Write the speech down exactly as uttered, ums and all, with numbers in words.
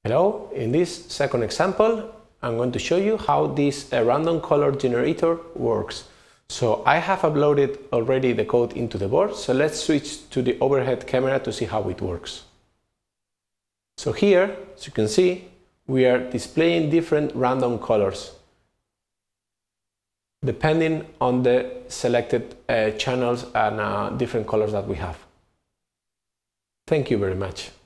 Hello, in this second example I'm going to show you how this uh, random color generator works. So I have uploaded already the code into the board, so let's switch to the overhead camera to see how it works. So here, as you can see, we are displaying different random colors depending on the selected uh, channels and uh, different colors that we have. Thank you very much.